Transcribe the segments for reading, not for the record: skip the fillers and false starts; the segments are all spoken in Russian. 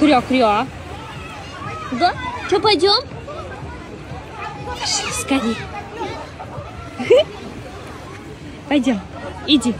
Кря-кря. Да? Что, пойдем? Пошли, скорее. Пойдем, иди.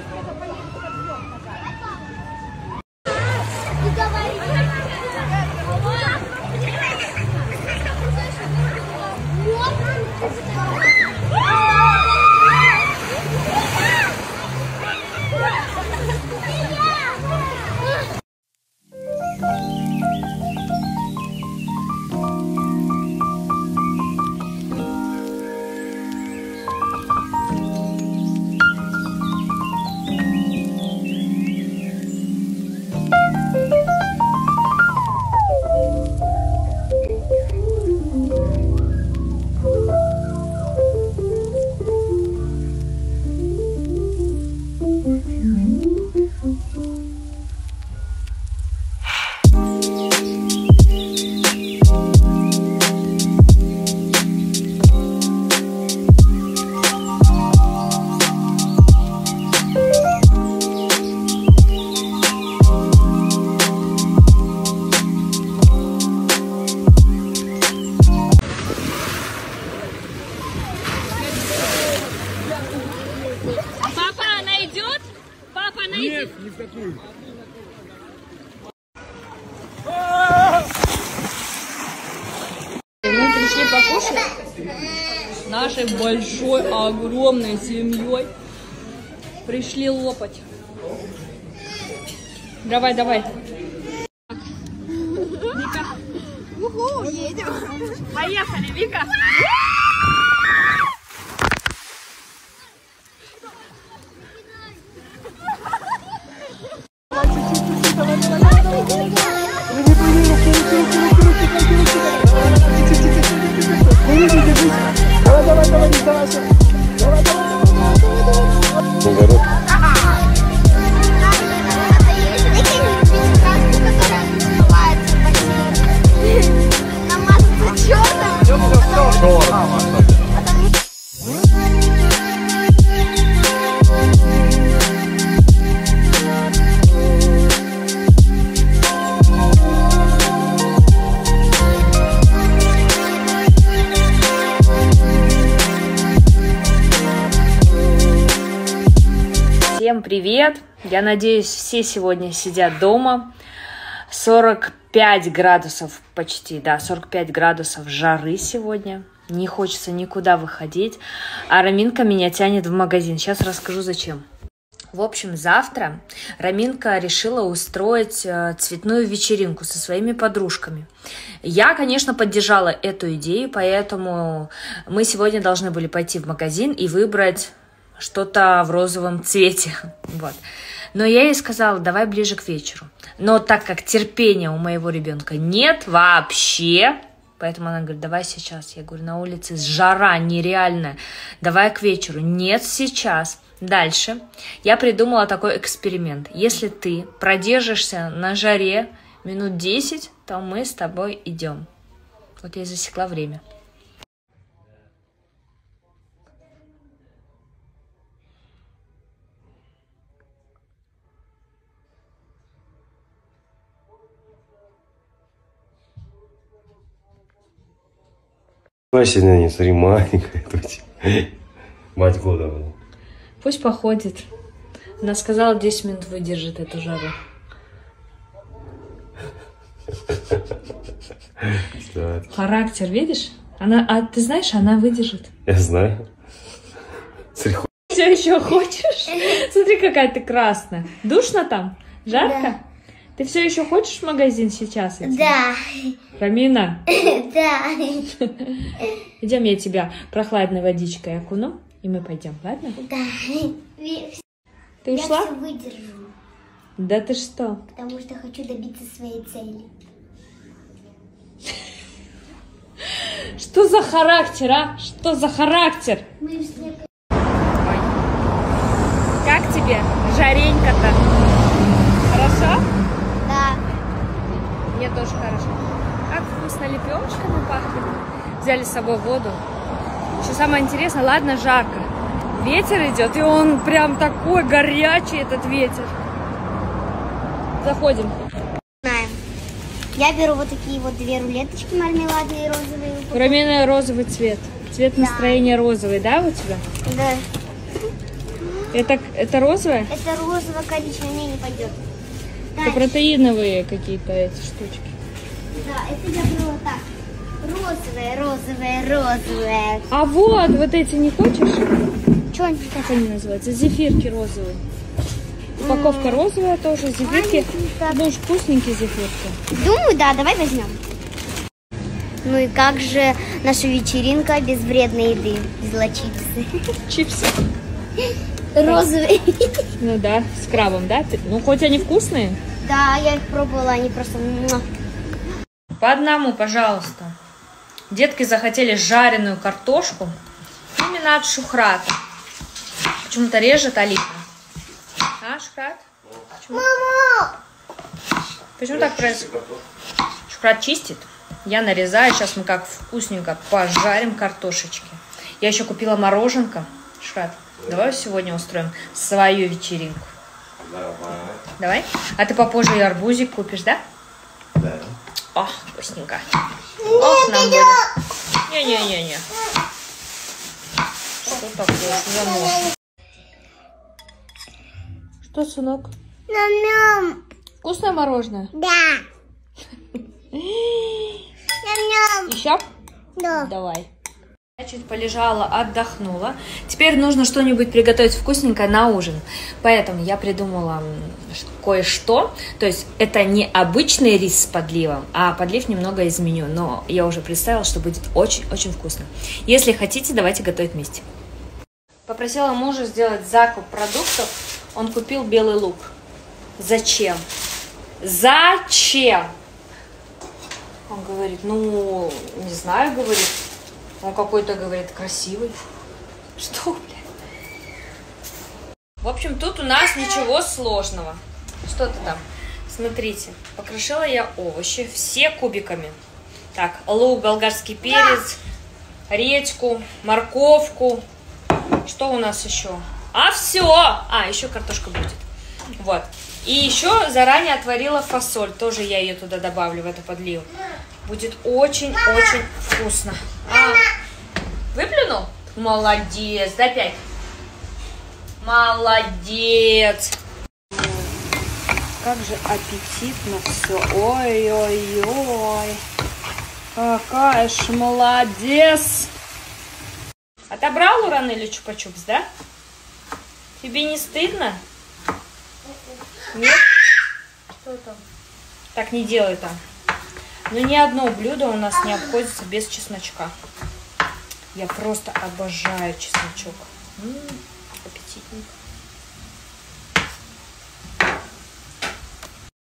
Нет, не в такую. Мы пришли покушать с нашей большой, огромной семьей. Пришли лопать. Давай, давай. Вика. Уху, едем. Поехали, Вика. Всем привет! Я надеюсь, все сегодня сидят дома. 45 градусов почти, да, 45 градусов жары сегодня. Не хочется никуда выходить. А Раминка меня тянет в магазин. Сейчас расскажу, зачем. В общем, завтра Раминка решила устроить цветную вечеринку со своими подружками. Я, конечно, поддержала эту идею, поэтому мы сегодня должны были пойти в магазин и выбрать что-то в розовом цвете. Вот. Но я ей сказала, давай ближе к вечеру. Но так как терпения у моего ребенка нет вообще, поэтому она говорит, давай сейчас. Я говорю, на улице жара нереальная, давай к вечеру. Нет, сейчас. Дальше я придумала такой эксперимент. Если ты продержишься на жаре минут 10, то мы с тобой идем. Вот я засекла время. Сегодня не смотри, маленькая тут. Мать года. Пусть походит. Она сказала, 10 минут выдержит эту жару. Характер, видишь? А ты знаешь, она выдержит. Я знаю. Все еще хочешь? Смотри, какая ты красная. Душно там? Жарко? Да. Ты все еще хочешь в магазин сейчас идти? Да. Рамина? Да. Идем, я тебя прохладной водичкой окуну, и мы пойдем, ладно? Да. Ты ушла? Я все выдержу. Да ты что? Потому что хочу добиться своей цели. Что за характер, а? Что за характер? Мы все... Как тебе жаренька-то? Хорошо? Да. Мне тоже хорошо. Как вкусно лепешками пахнет. Взяли с собой воду. Что самое интересное, ладно, жарко. Ветер идет, и он прям такой горячий, этот ветер. Заходим. Знаем. Я беру вот такие вот 2 рулеточки мармеладные розовые. Промена розовый цвет. Цвет настроения розовый, да, у тебя? Да. Это розовое? Это розово-коричневое, мне не пойдет. Это протеиновые какие-то эти штучки. Да, это я беру вот так. Розовое, розовое, розовое. А вот эти не хочешь? Что они? Как они называются? Зефирки розовые. Упаковка розовая тоже, зефирки. Маленькие. Будешь вкусненькие зефирки. Думаю, да, давай возьмем. Ну и как же наша вечеринка без вредной еды? Взяла чипсы. Чипсы. Розовые. Ну да, с крабом, да? Ну хоть они вкусные. Да, я их пробовала, они просто... По одному, пожалуйста. Детки захотели жареную картошку именно от Шухрата. Почему-то режет Алина. А, Шухрат? Почему? Мама! Почему так происходит? Шухрат чистит. Я нарезаю. Сейчас мы как вкусненько пожарим картошечки. Я еще купила мороженка. Шухрат, давай сегодня устроим свою вечеринку. Давай. А ты попозже и арбузик купишь, да? Да. О, вкусненько. Ох, нам будет. Не-не-не-не. Что такое? Что за нож? Что, сынок? Ням-ням. Вкусное мороженое? Да. Ням-ням. Еще? Да. Давай. Я чуть полежала, отдохнула. Теперь нужно что-нибудь приготовить вкусненькое на ужин. Поэтому я придумала кое-что. То есть это не обычный рис с подливом, а подлив немного изменю. Но я уже представила, что будет очень-очень вкусно. Если хотите, давайте готовить вместе. Попросила мужа сделать закуп продуктов. Он купил белый лук. Зачем? Зачем? Он говорит, ну, не знаю, говорит. Он какой-то, говорит, красивый. Что, блядь? В общем, тут у нас ничего сложного. Что-то там. Смотрите, покрошила я овощи все кубиками. Так, лук, болгарский перец, редьку, морковку. Что у нас еще? А, все! А, еще картошка будет. Вот. И еще заранее отварила фасоль. Тоже я ее туда добавлю, в эту подливу. Будет очень-очень вкусно. А, выплюнул? Молодец. Да, опять. Молодец. Как же аппетитно все. Ой-ой-ой. Какая ж молодец. Отобрал у Ранели чупа-чупс, да? Тебе не стыдно? Нет? Что там? Так, не делай там. Но ни одно блюдо у нас не обходится без чесночка. Я просто обожаю чесночок. Аппетитненько.